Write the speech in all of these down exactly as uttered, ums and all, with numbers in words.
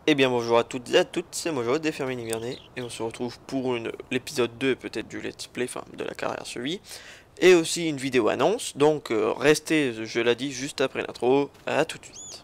Eh bien bonjour à toutes et à toutes, c'est moi Joe des Fermines Hivernés et on se retrouve pour une l'épisode deux peut-être du let's play, enfin de la carrière suivie, et aussi une vidéo annonce, donc euh, restez, je l'ai dit, juste après l'intro, à tout de suite.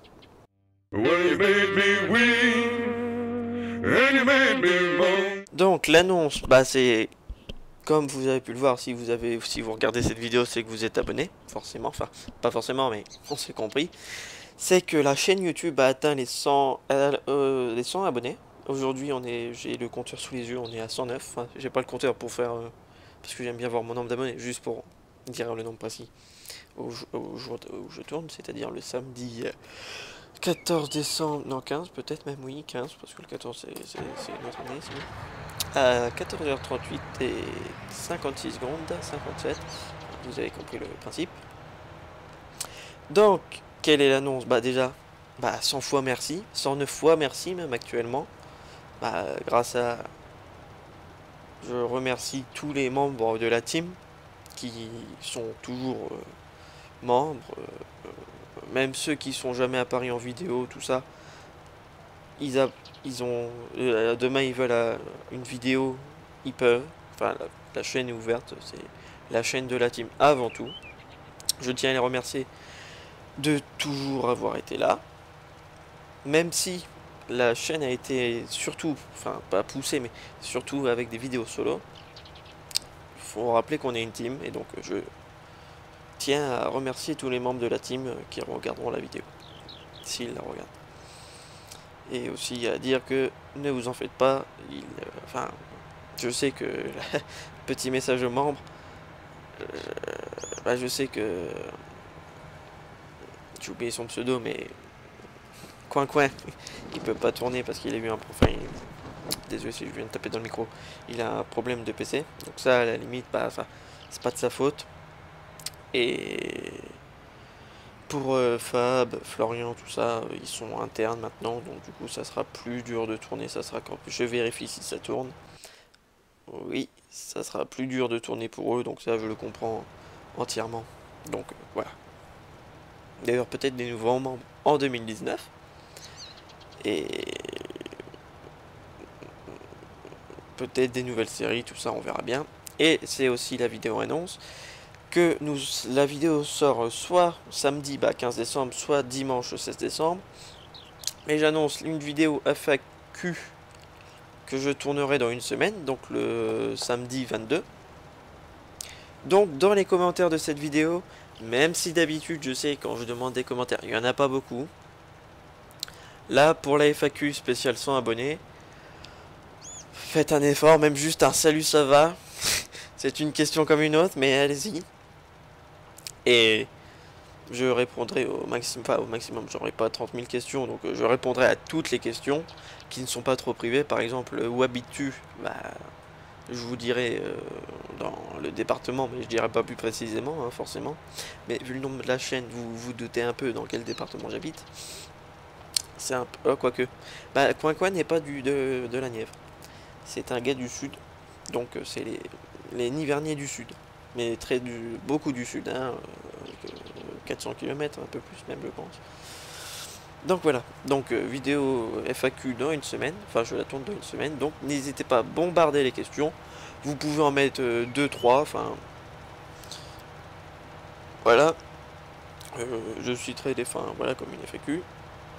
Donc l'annonce, bah c'est, comme vous avez pu le voir, si vous avez, si vous regardez cette vidéo, c'est que vous êtes abonné, forcément, enfin pas forcément mais on s'est compris. C'est que la chaîne YouTube a atteint les cent, euh, les cent abonnés. Aujourd'hui, on est, j'ai le compteur sous les yeux, on est à cent neuf. Enfin, j'ai pas le compteur pour faire, euh, parce que j'aime bien voir mon nombre d'abonnés, juste pour dire le nombre précis au, au jour où je tourne, c'est-à-dire le samedi euh, quatorze décembre, non quinze peut-être même, oui quinze, parce que le quatorze c'est notre année, sinon. À quatorze heures trente-huit et cinquante-six secondes, cinquante-sept, vous avez compris le principe. Donc, quelle est l'annonce? Bah déjà, bah cent fois merci, cent neuf fois merci même actuellement. Bah grâce à... Je remercie tous les membres de la team qui sont toujours euh, membres, euh, même ceux qui sont jamais apparus en vidéo, tout ça. Ils, a, ils ont... Euh, demain ils veulent euh, une vidéo, ils peuvent. Enfin la, la chaîne est ouverte, c'est la chaîne de la team avant tout. Je tiens à les remercier de toujours avoir été là. Même si la chaîne a été surtout, enfin pas poussée, mais surtout avec des vidéos solo, il faut rappeler qu'on est une team, et donc je tiens à remercier tous les membres de la team qui regarderont la vidéo, s'ils la regardent. Et aussi à dire que ne vous en faites pas, il, euh, enfin, je sais que, petit message aux membres, euh, bah, je sais que, j'ai oublié son pseudo, mais Coin Coin, il peut pas tourner parce qu'il a eu un profil. Désolé si je viens de taper dans le micro. Il a un problème de P C. Donc ça, à la limite, bah, enfin, c'est pas de sa faute. Et pour euh, Fab, Florian, tout ça, euh, ils sont internes maintenant. Donc du coup, ça sera plus dur de tourner. Ça sera quand je vérifie si ça tourne. Oui, ça sera plus dur de tourner pour eux. Donc ça, je le comprends entièrement. Donc euh, voilà. D'ailleurs, peut-être des nouveaux membres en deux mille dix-neuf. Et peut-être des nouvelles séries, tout ça on verra bien. Et c'est aussi la vidéo annonce que nous, la vidéo sort soit samedi bah, quinze décembre, soit dimanche seize décembre. Mais j'annonce une vidéo F A Q que je tournerai dans une semaine, donc le samedi vingt-deux. Donc dans les commentaires de cette vidéo, même si d'habitude je sais quand je demande des commentaires, il n'y en a pas beaucoup. Là pour la F A Q spéciale cent abonnés, faites un effort, même juste un salut ça va. C'est une question comme une autre, mais allez-y. Et je répondrai au maximum, enfin au maximum, j'aurai pas trente mille questions, donc je répondrai à toutes les questions qui ne sont pas trop privées. Par exemple, où habites-tu? Bah, je vous dirai euh, dans le département, mais je dirai pas plus précisément, hein, forcément. Mais vu le nombre de la chaîne, vous vous doutez un peu dans quel département j'habite. C'est un peu... Oh, quoique. Bah, Coin Coin n'est pas du, de, de la Nièvre. C'est un gars du sud, donc c'est les, les Niverniers du sud, mais très du, beaucoup du sud, hein, euh, quatre cents kilomètres, un peu plus même je pense. Donc voilà, donc euh, vidéo F A Q dans une semaine, enfin je la tourne dans une semaine, donc n'hésitez pas à bombarder les questions, vous pouvez en mettre deux trois, enfin voilà, euh, je citerai des fins, voilà comme une F A Q,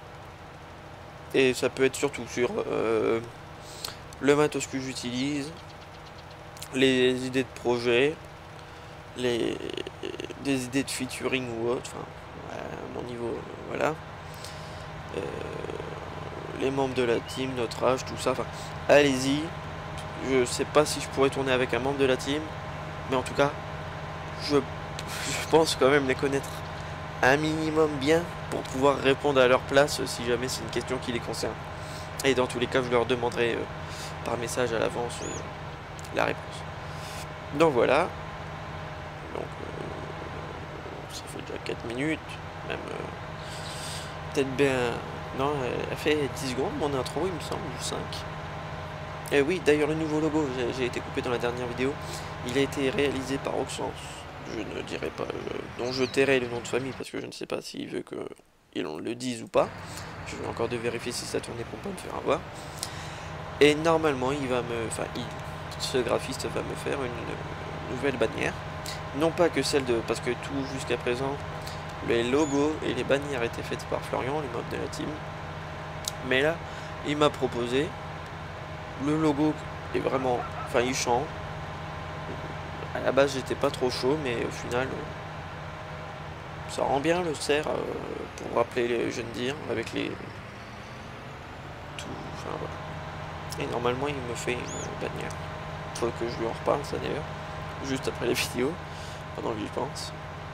et ça peut être surtout sur... Euh, le matos que j'utilise, les idées de projet, les des idées de featuring ou autre, enfin, à mon niveau, euh, voilà. Euh, les membres de la team, notre âge, tout ça, enfin, allez-y. Je sais pas si je pourrais tourner avec un membre de la team, mais en tout cas, je, je pense quand même les connaître un minimum bien pour pouvoir répondre à leur place si jamais c'est une question qui les concerne. Et dans tous les cas, je leur demanderai euh, par message à l'avance euh, la réponse. Donc voilà. Donc euh, ça fait déjà quatre minutes. Même euh, peut-être bien. Non, elle fait dix secondes mon intro, il me semble, ou cinq. Et oui, d'ailleurs le nouveau logo, j'ai été coupé dans la dernière vidéo. Il a été réalisé par Oxens. Je ne dirai pas, euh, dont je tairai le nom de famille parce que je ne sais pas s'il veut que il le dise ou pas. Je vais encore de vérifier si ça tournait pour pas me faire avoir. Et normalement, il va me, enfin, il, ce graphiste va me faire une nouvelle bannière. Non pas que celle de, parce que tout jusqu'à présent, les logos et les bannières étaient faites par Florian, les membres de la team. Mais là, il m'a proposé le logo est vraiment, enfin, il change. À la base, j'étais pas trop chaud, mais au final, ça rend bien le cerf euh, pour rappeler les jeunes dires avec les tout. Enfin voilà. Et normalement, il me fait une bannière. Faut que je lui en reparle, ça d'ailleurs, juste après les vidéos, pendant que j'y pense.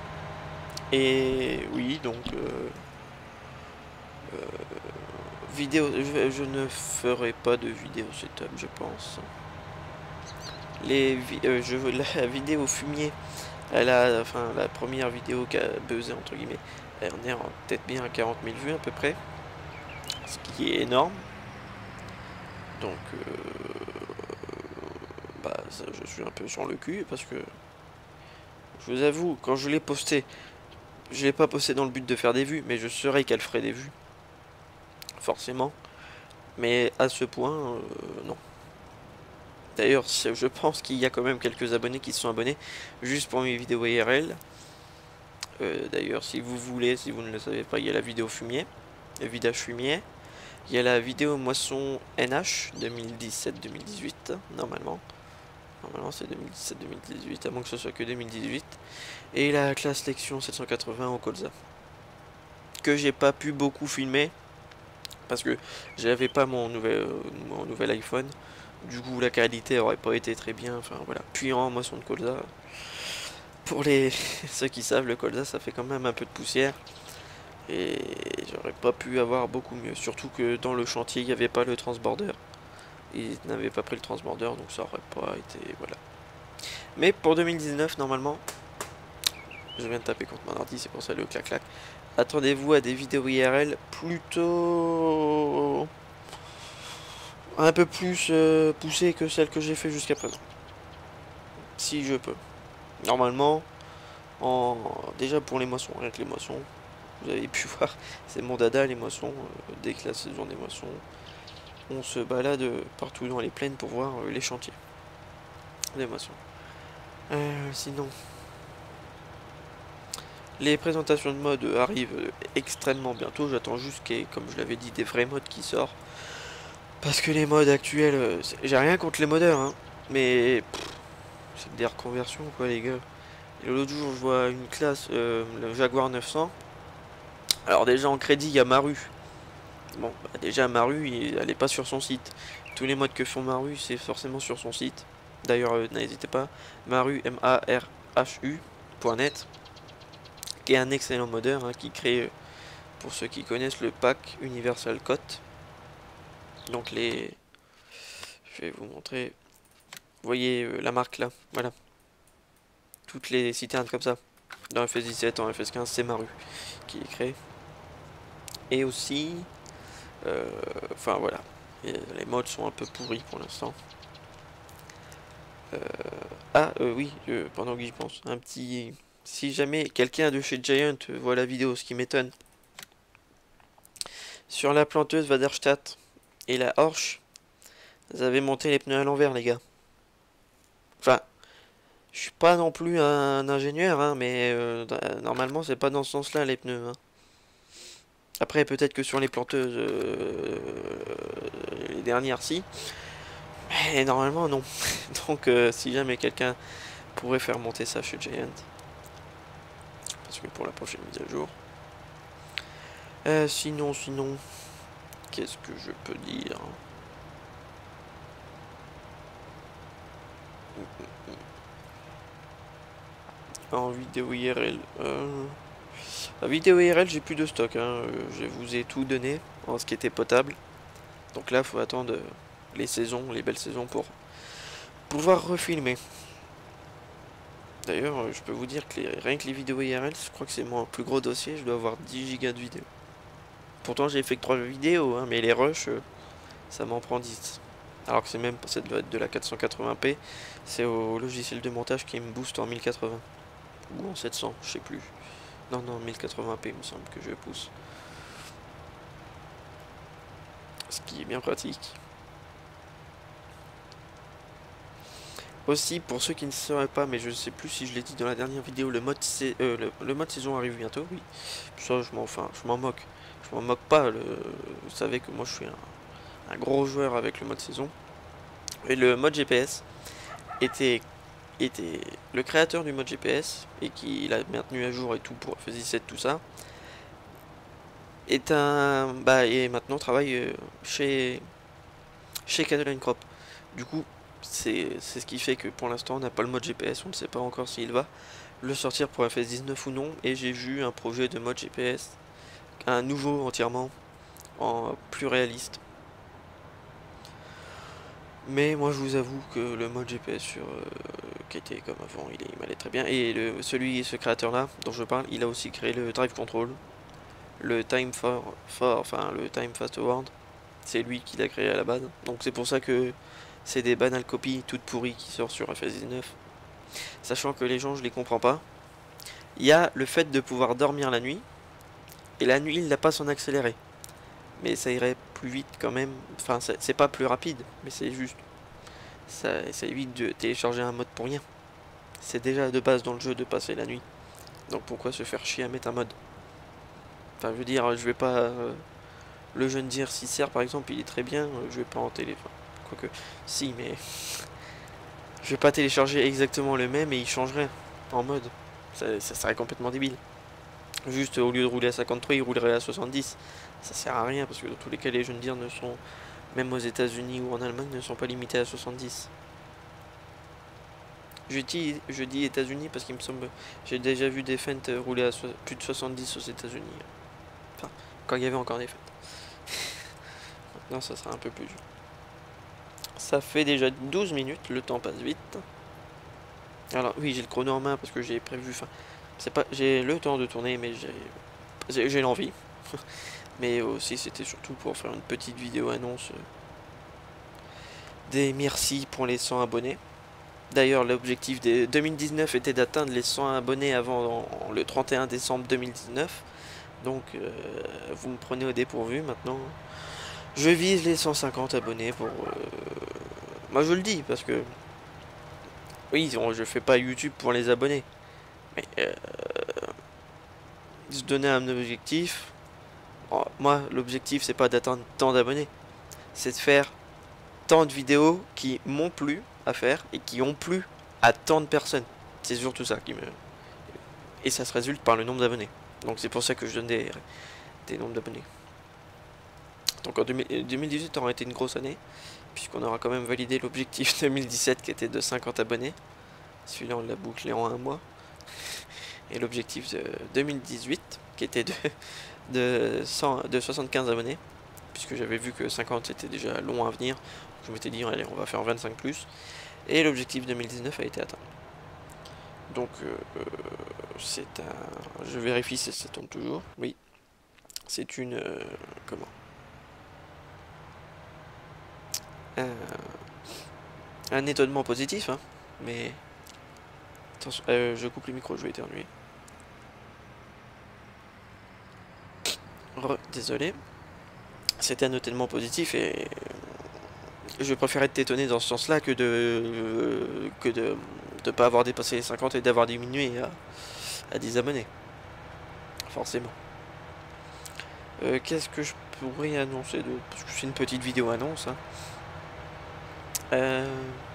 Et oui, donc euh, euh, vidéo, je, je ne ferai pas de vidéo setup, je pense. Les vi euh, je veux la vidéo fumier. Elle a, enfin, la première vidéo qui a buzzé entre guillemets, elle en est peut-être bien à quarante mille vues à peu près, ce qui est énorme. Donc, euh, bah, ça, je suis un peu sur le cul parce que, je vous avoue, quand je l'ai posté, je l'ai pas posté dans le but de faire des vues, mais je saurais qu'elle ferait des vues, forcément. Mais à ce point, euh, non. D'ailleurs, je pense qu'il y a quand même quelques abonnés qui se sont abonnés juste pour mes vidéos I R L. Euh, D'ailleurs, si vous voulez, si vous ne le savez pas, il y a la vidéo fumier, le vidage fumier. Il y a la vidéo moisson N H deux mille dix-sept deux mille dix-huit, normalement. Normalement, c'est deux mille dix-sept deux mille dix-huit, à moins que ce soit que deux mille dix-huit. Et la classe Lexion sept cent quatre-vingts au colza. Que j'ai pas pu beaucoup filmer, parce que j'avais pas mon nouvel, euh, mon nouvel iPhone. Du coup, la qualité aurait pas été très bien. Enfin, voilà. Puis en moisson de colza. Pour les ceux qui savent, le colza, ça fait quand même un peu de poussière. Et j'aurais pas pu avoir beaucoup mieux. Surtout que dans le chantier, il n'y avait pas le transborder. Ils n'avaient pas pris le transborder, donc ça aurait pas été... Voilà. Mais pour deux mille dix-neuf, normalement... Je viens de taper contre mon ordi, c'est pour ça le clac-clac. Attendez-vous à des vidéos I R L plutôt... un peu plus euh, poussées que celles que j'ai fait jusqu'à présent. Si je peux. Normalement, en... déjà pour les moissons, avec les moissons... Vous avez pu voir, c'est mon dada les moissons, euh, dès que la saison des moissons, on se balade partout dans les plaines pour voir euh, les chantiers des moissons. Euh, sinon, les présentations de mode arrivent euh, extrêmement bientôt, j'attends juste qu'il y ait, comme je l'avais dit, des vrais modes qui sortent. Parce que les modes actuels, euh, j'ai rien contre les modeurs, hein, mais c'est des reconversions quoi les gars. Et l'autre jour je vois une classe, euh, le Jaguar neuf cents. Alors déjà en crédit il y a Maru. Bon bah déjà Maru il, elle est pas sur son site. Tous les modes que font Maru c'est forcément sur son site. D'ailleurs euh, n'hésitez pas, Maru M A R H U point net, qui est un excellent modeur hein, qui crée, pour ceux qui connaissent, le pack Universal Cote. Donc les... Je vais vous montrer. Vous voyez euh, la marque là, voilà. Toutes les citernes comme ça. Dans F S dix-sept, en F S quinze, c'est Maru qui est créé. Et aussi, euh, enfin voilà, et les modes sont un peu pourris pour l'instant. Euh, ah euh, oui, euh, pendant que j'y pense, un petit, si jamais quelqu'un de chez Giant voit la vidéo, ce qui m'étonne, sur la planteuse Vaderstadt et la Horsch, vous avez monté les pneus à l'envers les gars. Enfin, je suis pas non plus un ingénieur, hein, mais euh, normalement c'est pas dans ce sens-là les pneus. Hein. Après, peut-être que sur les planteuses, euh, les dernières, si. Mais normalement, non. Donc, euh, si jamais quelqu'un pourrait faire monter ça chez Giant. Parce que pour la prochaine mise à jour. Euh, sinon, sinon, qu'est-ce que je peux dire? En vidéo I R L. Euh... En vidéo I R L, j'ai plus de stock. Hein. Je vous ai tout donné en ce qui était potable. Donc là, il faut attendre les saisons, les belles saisons pour pouvoir refilmer. D'ailleurs, je peux vous dire que les, rien que les vidéos I R L, je crois que c'est mon plus gros dossier. Je dois avoir dix gigas de vidéos. Pourtant, j'ai fait que trois vidéos, hein, mais les rushs, ça m'en prend dix. Alors que c'est même, ça doit être de la quatre cent quatre-vingts p. C'est au logiciel de montage qui me booste en mille quatre-vingts. Ou en sept cents, je sais plus. Non, non, mille quatre-vingts p, il me semble que je pousse. ce qui est bien pratique. Aussi, pour ceux qui ne sauraient pas, mais je ne sais plus si je l'ai dit dans la dernière vidéo, le mode, euh, le, le mode saison arrive bientôt, oui. Ça, je m'en enfin, je m'en moque. Je m'en moque pas. Le, vous savez que moi, je suis un, un gros joueur avec le mode saison. Et le mode G P S était, était le créateur du mode G P S, et qui l'a maintenu à jour et tout pour F S dix-sept, tout ça, est un... Bah, et maintenant travaille euh, chez, chez Catalan Crop. Du coup, c'est ce qui fait que pour l'instant on n'a pas le mode G P S, on ne sait pas encore s'il va le sortir pour F S dix-neuf ou non, et j'ai vu un projet de mode G P S, un nouveau entièrement, en plus réaliste. Mais moi je vous avoue que le mode G P S sur euh, qui était comme avant, il, il m'allait très bien, et le, celui, ce créateur là dont je parle, il a aussi créé le Drive Control, le Time for, for enfin le Time Fast Forward, c'est lui qui l'a créé à la base, donc c'est pour ça que c'est des banales copies toutes pourries qui sortent sur F S dix-neuf. Sachant que les gens, je les comprends pas. Il y a le fait de pouvoir dormir la nuit. Et la nuit, il n'a pas son accéléré. Mais ça irait plus vite quand même. Enfin, c'est pas plus rapide. Mais c'est juste... Ça, ça évite de télécharger un mode pour rien. C'est déjà de base dans le jeu de passer la nuit. Donc pourquoi se faire chier à mettre un mode? Enfin, je veux dire, je vais pas... Euh, le jeune dire si sert par exemple, il est très bien. Je vais pas en téléphone. Quoique, si, mais je vais pas télécharger exactement le même et il changerait en mode. Ça, ça serait complètement débile. Juste au lieu de rouler à cinquante-trois, il roulerait à soixante-dix. Ça sert à rien parce que dans tous les cas, les jeunes dires ne sont, même aux États-Unis ou en Allemagne, ne sont pas limités à soixante-dix. Je dis, je dis États-Unis parce qu'il me semble, j'ai déjà vu des fentes rouler à so plus de soixante-dix aux États-Unis. Enfin, quand il y avait encore des fentes. Maintenant, ça sera un peu plus dur. Ça fait déjà douze minutes, le temps passe vite. Alors oui, j'ai le chrono en main parce que j'ai prévu, enfin, c'est pas, j'ai le temps de tourner, mais j'ai j'ai l'envie. Mais aussi c'était surtout pour faire une petite vidéo annonce euh, des merci pour les cent abonnés. D'ailleurs, l'objectif des deux mille dix-neuf était d'atteindre les cent abonnés avant le trente et un décembre deux mille dix-neuf. Donc euh, vous me prenez au dépourvu maintenant. Je vise les cent cinquante abonnés pour... Euh... Moi je le dis parce que... Oui, je fais pas YouTube pour les abonnés. Mais... Euh... Se donner un objectif... Bon, moi, l'objectif c'est pas d'atteindre tant d'abonnés. C'est de faire tant de vidéos qui m'ont plu à faire et qui ont plu à tant de personnes. C'est surtout ça qui me... Et ça se résulte par le nombre d'abonnés. Donc c'est pour ça que je donne des, des nombres d'abonnés. Donc en deux mille dix-huit aura été une grosse année, puisqu'on aura quand même validé l'objectif deux mille dix-sept qui était de cinquante abonnés. Celui-là on l'a bouclé en un mois. Et l'objectif de deux mille dix-huit qui était de, de, cent, de soixante-quinze abonnés, puisque j'avais vu que cinquante c'était déjà long à venir. Je m'étais dit allez on va faire vingt-cinq plus. Et l'objectif deux mille dix-neuf a été atteint. Donc euh, c'est un... Je vérifie si ça tombe toujours. Oui. C'est une... Euh, comment un, un étonnement positif, hein. Mais... Attention, euh, je coupe le micro, je vais éternuer. Re, désolé. C'était un étonnement positif et... Je préfère être étonné dans ce sens-là que de... Euh, que de... de pas avoir dépassé les cinquante et d'avoir diminué à, à dix abonnés. Forcément. Euh, Qu'est-ce que je pourrais annoncer de... Parce que c'est une petite vidéo annonce. Hein. Euh...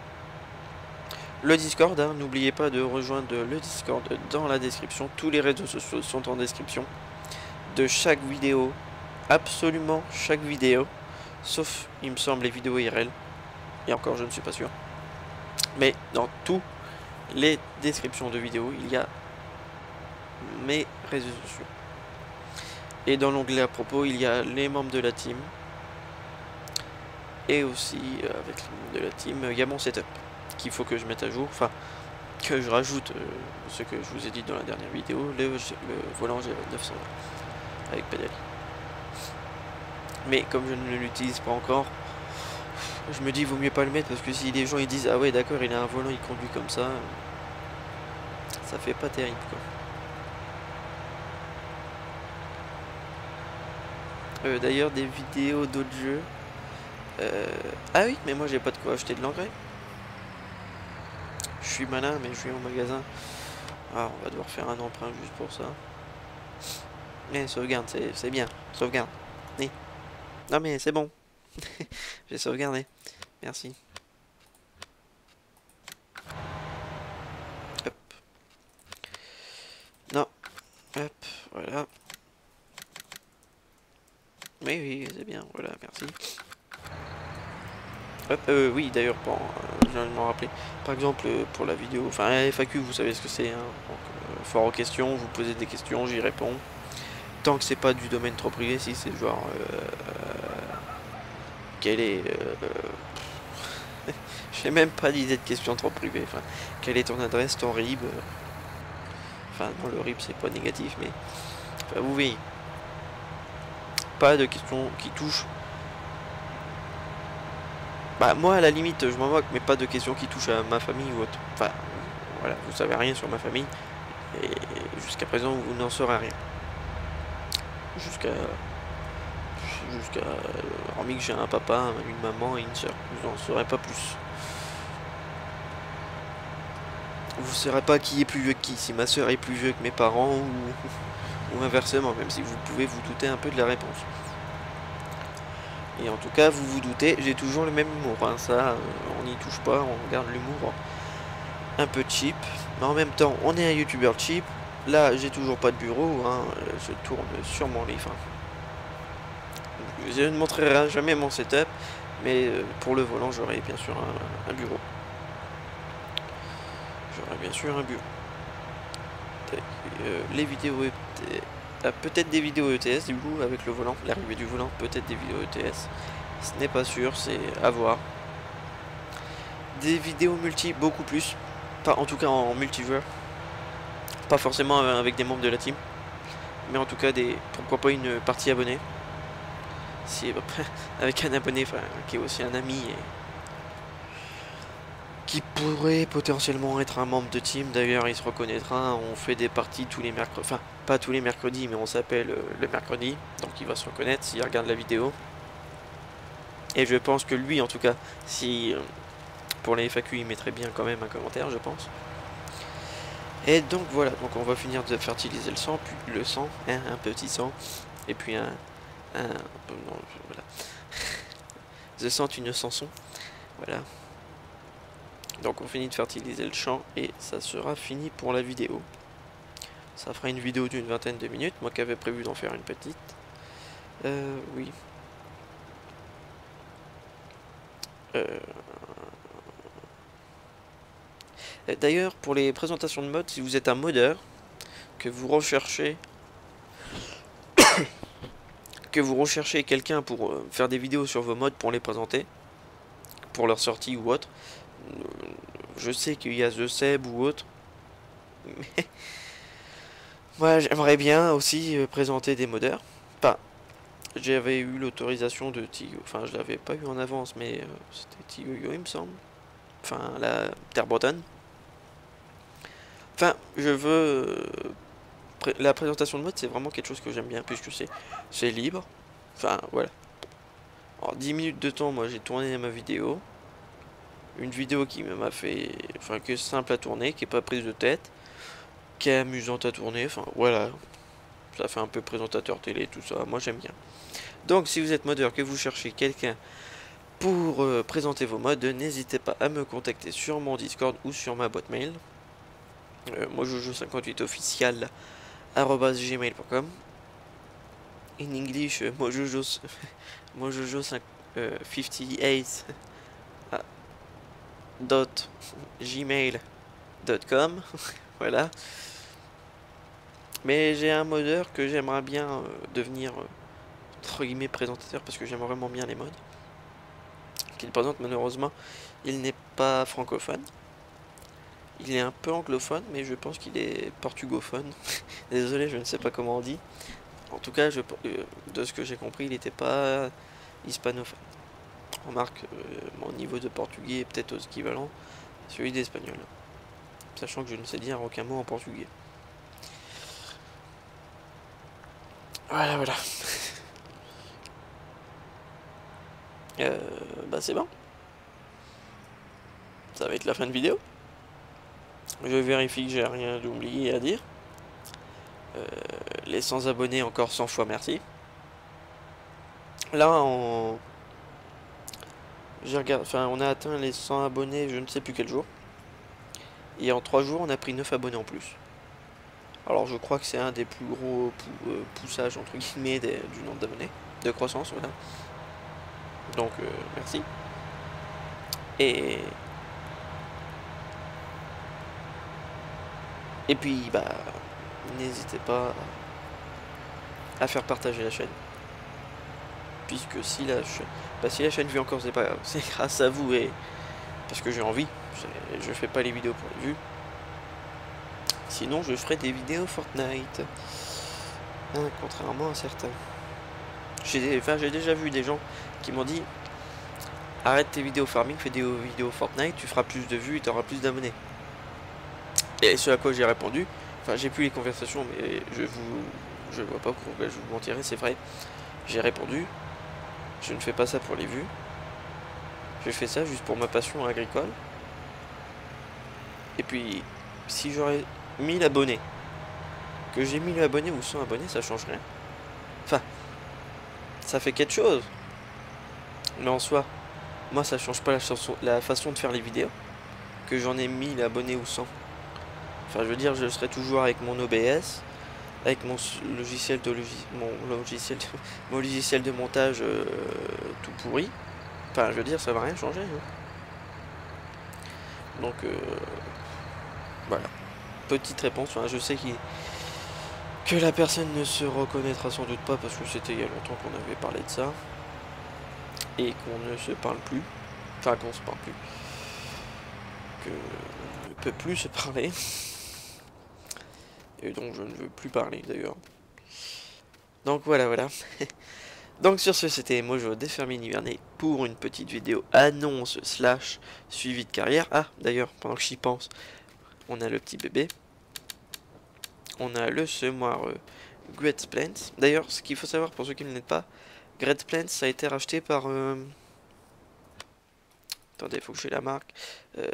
Le Discord, hein, n'oubliez pas de rejoindre le Discord dans la description. Tous les réseaux sociaux sont en description de chaque vidéo. Absolument chaque vidéo. Sauf, il me semble, les vidéos I R L. Et encore, je ne suis pas sûr. Mais dans toutes les descriptions de vidéos, il y a mes réseaux sociaux. Et dans l'onglet à propos, il y a les membres de la team. Et aussi, euh, avec les membres de la team, il y a mon setup qu'il faut que je mette à jour. Enfin, que je rajoute euh, ce que je vous ai dit dans la dernière vidéo, le, le volant G neuf cent vingt avec pédale. Mais comme je ne l'utilise pas encore, je me dis il vaut mieux pas le mettre parce que si les gens ils disent ah ouais d'accord il a un volant il conduit comme ça, ça fait pas terrible quoi. Euh, D'ailleurs des vidéos d'autres jeux, Euh... Ah oui, mais moi j'ai pas de quoi acheter de l'engrais. Je suis malin, mais je suis au magasin. Ah, on va devoir faire un emprunt juste pour ça. Mais sauvegarde, c'est bien. Sauvegarde. Oui. Non mais c'est bon. J'ai sauvegardé. Merci. Hop. Non. Hop, voilà. Oui, oui, c'est bien. Voilà, merci. Hop, euh, oui, d'ailleurs, bon, euh, je viens de m'en rappeler. Par exemple, euh, pour la vidéo, enfin, la F A Q, vous savez ce que c'est. Hein. Donc, euh, foire aux questions, vous posez des questions, j'y réponds. Tant que c'est pas du domaine trop privé, si c'est genre... Euh, quel est... Euh, J'ai même pas d'idée de questions trop privées. Enfin, quelle est ton adresse, ton R I B? Enfin, non, le R I B, c'est pas négatif, mais... Enfin, vous voyez. Pas de questions qui touchent... Bah, moi, à la limite, je m'en moque, mais pas de questions qui touchent à ma famille ou autre. Enfin, voilà, vous savez rien sur ma famille. Et jusqu'à présent, vous n'en saurez rien. Jusqu'à... Jusqu'à... Hormis que j'ai un papa, une maman et une soeur. Vous n'en saurez pas plus. Vous ne saurez pas qui est plus vieux que qui. Si ma soeur est plus vieux que mes parents ou... ou inversement. Même si vous pouvez vous douter un peu de la réponse. Et en tout cas, vous vous doutez, j'ai toujours le même humour. Hein. Ça, euh, on n'y touche pas. On garde l'humour un peu cheap. Mais en même temps, on est un youtubeur cheap. Là, j'ai toujours pas de bureau. Hein. Je tourne sur mon livre. Je ne montrerai jamais mon setup, mais pour le volant, j'aurai bien sûr un, un bureau. J'aurai bien sûr un bureau. Euh, les vidéos, euh, peut-être des vidéos E T S du coup avec le volant, l'arrivée du volant, peut-être des vidéos E T S. Ce n'est pas sûr, c'est à voir. Des vidéos multi, beaucoup plus. Pas en tout cas en multijoueur. Pas forcément avec des membres de la team, mais en tout cas des, pourquoi pas une partie abonnée. Si, avec un abonné, enfin, qui est aussi un ami et qui pourrait potentiellement être un membre de team. D'ailleurs, il se reconnaîtra. On fait des parties tous les mercredis, enfin pas tous les mercredis, mais on s'appelle euh, le mercredi, donc il va se reconnaître s'il regarde la vidéo. Et je pense que lui, en tout cas, si euh, pour les F A Q, il mettrait bien quand même un commentaire, je pense. Et donc voilà, donc on va finir de fertiliser le sang, puis le sang, hein, un petit sang, et puis un, un non, voilà. The sang, une chanson, voilà. Donc on finit de fertiliser le champ et ça sera fini pour la vidéo. Ça fera une vidéo d'une vingtaine de minutes, moi qui avais prévu d'en faire une petite. Euh, oui. Euh... D'ailleurs, pour les présentations de mods, si vous êtes un modeur, que vous recherchez... que vous recherchez quelqu'un pour euh, faire des vidéos sur vos mods pour les présenter, pour leur sortie ou autre, je sais qu'il y a The Seb ou autre, mais moi j'aimerais bien aussi euh, présenter des modeurs. Enfin, j'avais eu l'autorisation de Tigo, enfin je l'avais pas eu en avance, mais euh, c'était Tigo il me semble. Enfin, la Terre Bretonne. Enfin, je veux... Euh, pré la présentation de mode, c'est vraiment quelque chose que j'aime bien, puisque c'est c'est libre. Enfin, voilà. En dix minutes de temps, moi j'ai tourné ma vidéo. Une vidéo qui m'a fait... Enfin, qui est simple à tourner, qui est pas prise de tête, qui est amusante à tourner, enfin, voilà. Ça fait un peu présentateur télé, tout ça, moi j'aime bien. Donc, si vous êtes modeur, que vous cherchez quelqu'un pour euh, présenter vos mods, n'hésitez pas à me contacter sur mon Discord ou sur ma boîte mail. Euh, moi, jojo cinquante-huit official arobase gmail point com. In English, euh, moi jojo moi jojo cinquante-huit dot gmail dot com. Voilà. Mais j'ai un modeur que j'aimerais bien euh, devenir euh, entre guillemets présentateur parce que j'aime vraiment bien les mods qu'il présente. Malheureusement, il n'est pas francophone. Il est un peu anglophone, mais je pense qu'il est portugophone. Désolé, je ne sais pas comment on dit. En tout cas, je, euh, de ce que j'ai compris, il n'était pas hispanophone. Remarque, euh, mon niveau de portugais est peut-être équivalent à celui d'espagnol. Sachant que je ne sais dire aucun mot en portugais. Voilà, voilà. Euh, bah c'est bon. Ça va être la fin de vidéo. Je vérifie que j'ai rien d'oublié à dire. Euh, les cent abonnés, encore cent fois merci. Là, on... J'ai regardé... enfin, on a atteint les cent abonnés, je ne sais plus quel jour. Et en trois jours, on a pris neuf abonnés en plus. Alors, je crois que c'est un des plus gros pou euh, poussages, entre guillemets, des, du nombre d'abonnés. De croissance, voilà. Donc, euh, merci. Et... Et puis, bah... n'hésitez pas à faire partager la chaîne. Puisque si la chaîne... Bah, si la chaîne vit encore, c'est pas grave. C'est grâce à vous et... Parce que j'ai envie. Je fais pas les vidéos pour les vues. Sinon, je ferai des vidéos Fortnite. Hein, contrairement à certains. J'ai enfin, j'ai déjà vu des gens qui m'ont dit: arrête tes vidéos farming, fais des vidéos Fortnite, tu feras plus de vues et tu auras plus d'abonnés. Et ce à quoi j'ai répondu, enfin j'ai plus les conversations, mais je vous je vois pas pourquoi je vous mentirais, c'est vrai. J'ai répondu: je ne fais pas ça pour les vues. Je fais ça juste pour ma passion agricole. Et puis, si j'aurais mille abonnés, que j'ai mille abonnés ou cent abonnés, ça change rien. Enfin, ça fait quelque chose. Mais en soi, moi ça change pas la, chanson, la façon de faire les vidéos. Que j'en ai mille abonnés ou cent. Enfin, je veux dire, je serai toujours avec mon O B S, avec mon logiciel de logis, mon logiciel de, mon logiciel de montage euh, tout pourri. Enfin, je veux dire, ça va rien changer. Hein. Donc, euh, voilà. Petite réponse. Enfin, je sais qu'il que la personne ne se reconnaîtra sans doute pas parce que c'était il y a longtemps qu'on avait parlé de ça et qu'on ne se parle plus. Enfin, qu'on se parle plus. Que on ne peut plus se parler. Et donc je ne veux plus parler d'ailleurs. Donc voilà, voilà. Donc sur ce, c'était Mojo des Fermiers Nivernais pour une petite vidéo annonce slash suivi de carrière. Ah, d'ailleurs, pendant que j'y pense, on a le petit bébé. On a le semoir euh, Great Plants. D'ailleurs, ce qu'il faut savoir pour ceux qui ne l'aident pas, Great Plants ça a été racheté par... Euh... Attendez, il faut que j'ai la marque. Euh...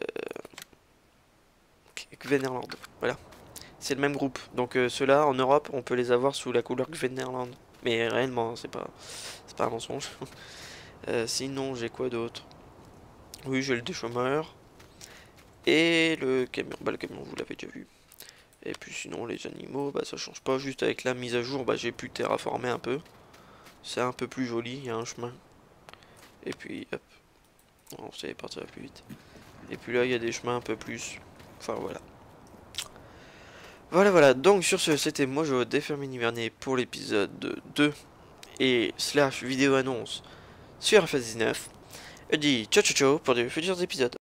Gvenerland, voilà. C'est le même groupe. Donc euh, ceux-là, en Europe, on peut les avoir sous la couleur Gvenerland. Mais réellement, c'est pas, c'est pas un mensonge. euh, sinon, j'ai quoi d'autre? Oui, j'ai le déchômeur. Et le camion. Bah, le camion, vous l'avez déjà vu. Et puis sinon, les animaux, bah, ça change pas. Juste avec la mise à jour, bah, j'ai pu terraformer un peu. C'est un peu plus joli, il y a un chemin. Et puis, hop. On sait partir plus vite. Et puis là, il y a des chemins un peu plus. Enfin, voilà. Voilà, voilà. Donc, sur ce, c'était Mojo des Fermiers Nivernais pour l'épisode deux. Et slash vidéo annonce sur F dix-neuf. Je dis ciao ciao ciao pour de futurs épisodes.